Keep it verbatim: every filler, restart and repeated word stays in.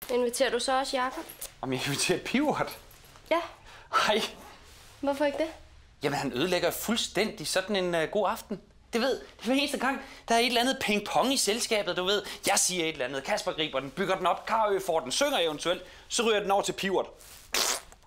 Inviterer du så også Jakob? Om jeg inviterer Pivert? Ja. Nej. Hvorfor ikke det? Jamen, han ødelægger fuldstændig sådan en uh, god aften. Det ved, det er eneste gang, der er et eller andet ping-pong i selskabet, du ved. Jeg siger et eller andet, Kasper griber den, bygger den op, Karø får den, synger eventuelt, så ryger den over til Pivert.